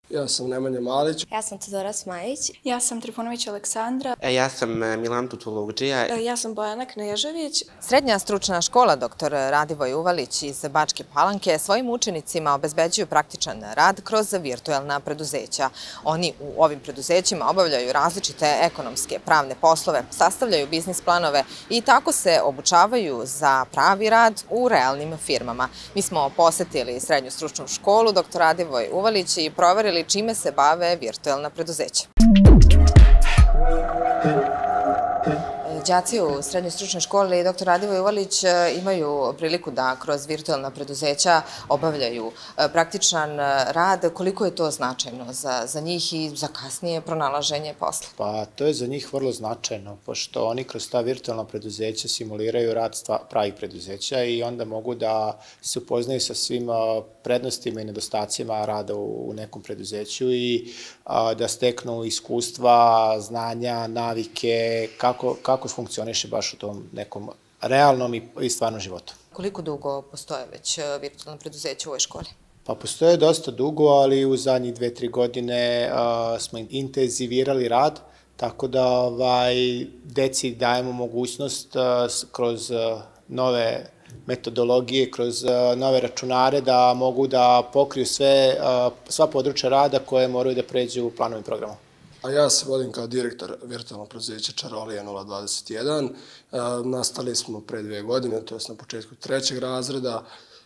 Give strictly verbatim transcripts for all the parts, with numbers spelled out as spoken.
Ja sam Nemanja Malić. Ja sam Teodora Smajić. Ja sam Trifunović Aleksandra. Ja sam Milan Tutulugdžija. Ja sam Bojana Knežević. Srednja stručna škola doktor Radivoj Uvalić iz Bačke Palanke svojim učenicima obezbeđuju praktičan rad kroz virtuelna preduzeća. Oni u ovim preduzećima obavljaju različite ekonomske, pravne poslove, sastavljaju biznis planove i tako se obučavaju za pravi rad u realnim firmama. Mi smo posetili Srednju stručnu školu doktor Radivoj Uvalić i proverili čime se bave virtuelna preduzeća. Đaci u Srednjoj stručnoj školi doktor Radivoj Uvalić imaju priliku da kroz virtuelna preduzeća obavljaju praktičan rad. Koliko je to značajno za, za njih i za kasnije pronalaženje posla? Pa to je za njih vrlo značajno, pošto oni kroz ta virtualna preduzeća simuliraju rad stva, pravih preduzeća i onda mogu da se upoznaju sa svim prednostima i nedostacima rada u, u nekom preduzeću i a, da steknu iskustva, znanja, navike, kako, kako funkcioniše baš u tom nekom realnom i, i stvarnom životu. Koliko dugo postoje već virtualna preduzeća u ovoj školi? Pa postoje dosta dugo, ali u zadnjih dve, tri godine a, smo intenzivirali rad, tako da ovaj, deci dajemo mogućnost a, kroz a, nove metodologije, kroz a, nove računare da mogu da pokriju sve, a, sva područja rada koje moraju da pređu u planom i programu. A ja se vodim kao direktor virtualnog preduzeća Čarolija nula dvadeset jedan. E, nastali smo pre dve godine, to je na početku trećeg razreda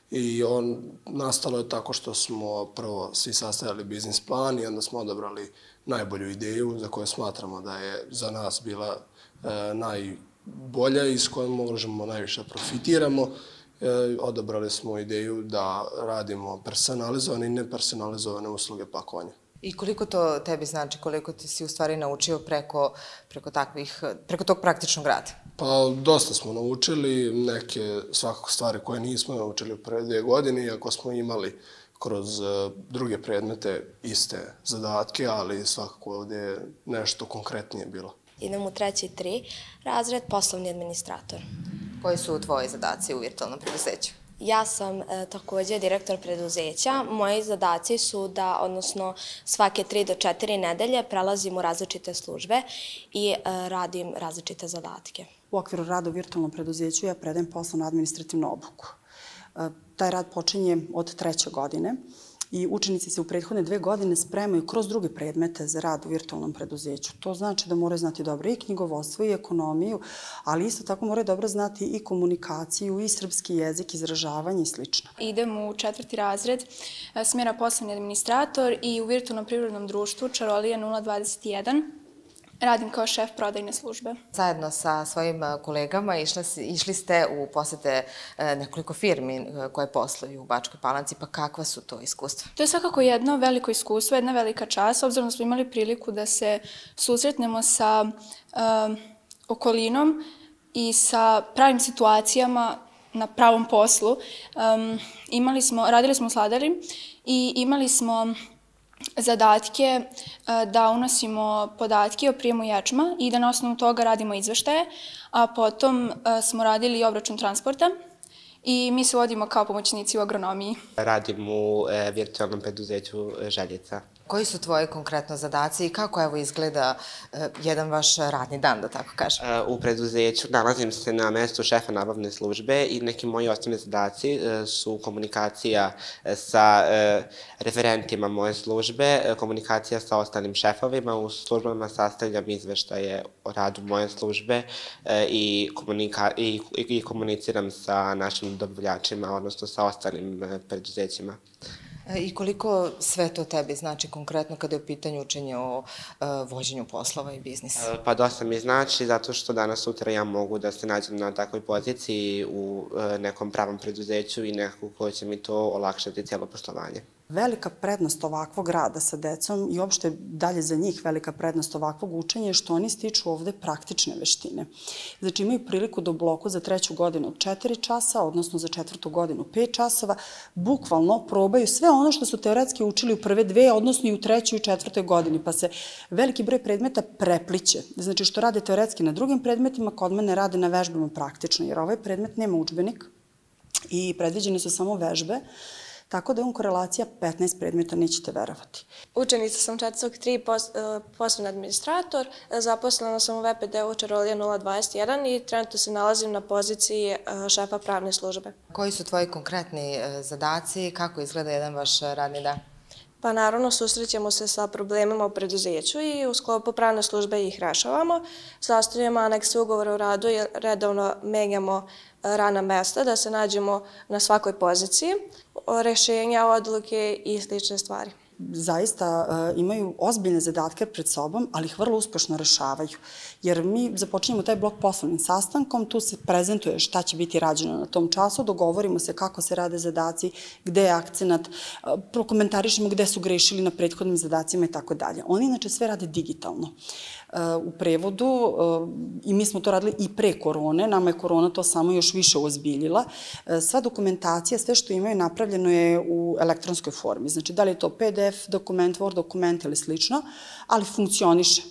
i on nastalo je tako što smo prvo svi sastavljali biznis plan i onda smo odabrali najbolju ideju za koju smatramo da je za nas bila e, najbolja i s kojom možemo najviše profitiramo. E, odabrali smo ideju da radimo personalizovane i nepersonalizovane usluge pakovanja. I koliko to tebi znači, koliko ti si u stvari naučio preko, preko, takvih, preko tog praktičnog rada? Pa dosta smo naučili, neke svakako stvari koje nismo naučili pre dve godine, iako smo imali kroz uh, druge predmete iste zadatke, ali svakako ovdje je nešto konkretnije bilo. Idem u treći tri, razred poslovni administrator. Koji su tvoji zadaci u virtualnom preduzeću? Ja sam e, također direktor preduzeća. Moji zadaci su da, odnosno svake tri do četiri nedelje prelazim u različite službe i e, radim različite zadatke. U okviru rada u virtualnom preduzeću ja predajem poslovno administrativnu obuku. E, taj rad počinje od treće godine i učenici se u prethodne dve godine spremaju kroz druge predmete za rad u virtualnom preduzeću. To znači da moraju znati dobro i knjigovodstvo i ekonomiju, ali isto tako moraju dobro znati i komunikaciju, i srpski jezik, izražavanje i slično. Idem u četvrti razred smjera poslovni administrator i u virtualnom privrednom društvu Čarolija nula dvadeset jedan. Radim kao šef prodajne službe. Zajedno sa svojim kolegama išli, išli ste u posete nekoliko firmi koje posluju u Bačkoj Palanci, pa kakva su to iskustva? To je svakako jedno veliko iskustvo, jedna velika čast, obzirom da smo imali priliku da se susretnemo sa um, okolinom i sa pravim situacijama na pravom poslu. Um, imali smo, radili smo u sladari i imali smo zadatke da unosimo podatke o prijemu ječma i da na osnovu toga radimo izveštaje, a potom smo radili i obračun transporta i mi se vodimo kao pomoćnici u agronomiji. Radim u e, virtualnom preduzeću Željeca. Koji su tvoji konkretno zadaci i kako evo izgleda e, jedan vaš radni dan, da tako kažem? E, u preduzeću nalazim se na mestu šefa nabavne službe i neki moji osnovni zadaci e, su komunikacija sa e, referentima moje službe, e, komunikacija sa ostalim šefovima, u službama sastavljam izveštaje o radu moje službe e, i, komunika, i, i komuniciram sa našim dobavljačima, odnosno sa ostalim e, preduzećima. I koliko sve to tebi znači konkretno kada je u pitanju učenje o uh, vođenju poslova i biznisa? Pa dosta mi znači, zato što danas sutra ja mogu da se nađem na takvoj poziciji u uh, nekom pravom preduzeću i nekako ko će mi to olakšati cijelo poslovanje. Velika prednost ovakvog rada sa decom i uopšte dalje za njih velika prednost ovakvog učenja je što oni stiču ovde praktične veštine. Znači imaju priliku da u bloku za treću godinu od četiri časa, odnosno za četvrtu godinu pet časova, bukvalno probaju sve ono što su teoretski učili u prve dve, odnosno i u trećoj i četvrtoj godini, pa se veliki broj predmeta prepliće. Znači što rade teoretski na drugim predmetima, kod mene rade na vežbama praktično, jer ovaj predmet nema udžbenik i predviđene su samo vežbe. tako da je on korelacija petnaest predmeta, nećete verovati. Učenica sam četvrtog tri, poslovni administrator, zaposlena sam u V P D-u Čarolija nula dvadeset jedan i trenutno se nalazim na poziciji šefa pravne službe. Koji su tvoji konkretni zadaci, kako izgleda jedan vaš radni dan? Pa naravno susrećemo se sa problemima u preduzeću i u sklopu pravne službe ih rešavamo. Sastavljamo anekse ugovora o radu i redovno menjamo radna mesta da se nađemo na svakoj poziciji, rešenja, odluke i slične stvari. Zaista imaju ozbiljne zadatke pred sobom, ali ih vrlo uspešno rešavaju. Jer mi započinjemo taj blok poslovnim sastankom, tu se prezentuje šta će biti rađeno na tom času, dogovorimo se kako se rade zadaci, gde je akcenat, prokomentarišemo gde su grešili na prethodnim zadacima i tako dalje. Oni inače sve rade digitalno. U prevodu, i mi smo to radili i pre korone, nama je korona to samo još više uozbiljila, sva dokumentacija, sve što imaju napravljeno je u elektronskoj formi. Znači, da li je to P D F dokument, Word dokument ili slično, ali funkcioniše.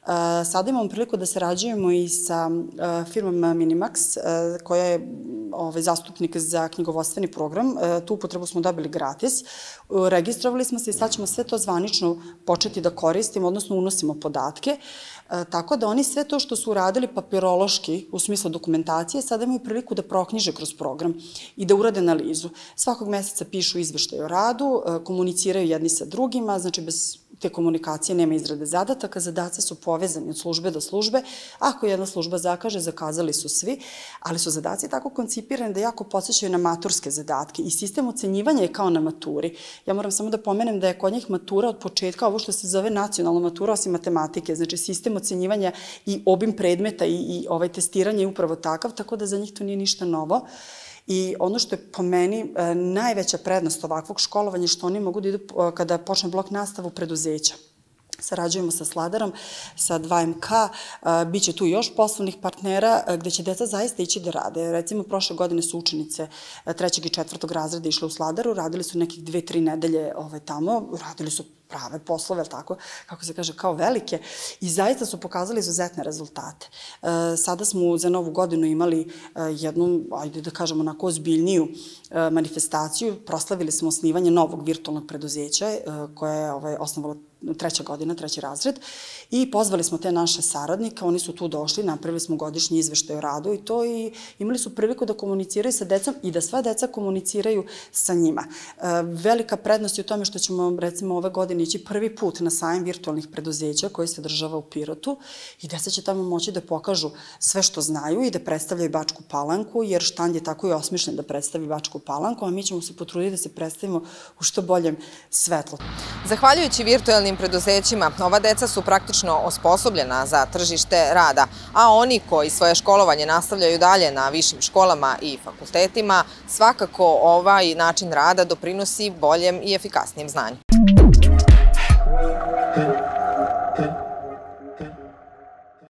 Sada imamo priliku da sarađujemo i sa firmom Minimax, koja je zastupnik za knjigovodstveni program. Tu upotrebu smo dobili gratis. Registrovali smo se i sad ćemo sve to zvanično početi da koristimo, odnosno unosimo podatke. Tako da oni sve to što su uradili papirološki, u smislu dokumentacije, sada imaju priliku da proknjiže kroz program i da urade analizu. Svakog meseca pišu izveštaj o radu, komuniciraju jedni sa drugima, znači bez te komunikacije nema izrade zadataka, zadaci su povezani od službe do službe. Ako jedna služba zakaže, zakazali su svi, ali su zadaci tako koncipirani da jako podsjećaju na maturske zadatke i sistem ocenjivanja je kao na maturi. Ja moram samo da pomenem da je kod njih matura od početka, ovo što se zove nacionalna matura, osim matematike, znači sistem ocenjivanja i obim predmeta i ovaj testiranje je upravo takav, tako da za njih to nije ništa novo. I ono što je po meni najveća prednost ovakvog školovanja je što oni mogu da idu kada počne blok nastavu preduzeća. Sarađujemo sa Sladarom, sa dva M K, bit će tu još poslovnih partnera gde će deca zaista ići da rade. Recimo, prošle godine su učenice trećeg i četvrtog razreda išle u Sladaru, radili su nekih dve, tri nedelje tamo, radili su prave poslove, tako, kako se kaže, kao velike i zaista su pokazali izuzetne rezultate. Sada smo za novu godinu imali jednu, ajde da kažemo, onako ozbiljniju manifestaciju. Proslavili smo osnivanje novog virtualnog preduzeća koje je osnovalo treća godina, treći razred i pozvali smo te naše saradnike, oni su tu došli, napravili smo godišnji izveštaj o radu i to i imali su priliku da komuniciraju sa decom i da sva deca komuniciraju sa njima. Velika prednost je u tome što ćemo recimo ove godine ići prvi put na sajam virtualnih preduzeća koji se održava u Pirotu i deca će tamo moći da pokažu sve što znaju i da predstavljaju Bačku Palanku, jer štand je tako i osmišljen da predstavi Bačku Palanku, a mi ćemo se potruditi da se predstavimo u što boljem svetlu. Zahvaljujući virtualnim preduzećima, ova deca su praktično osposobljena za tržište rada, a oni koji svoje školovanje nastavljaju dalje na višim školama i fakultetima, svakako ovaj način rada doprinosi boljem i efikasnijem znanju.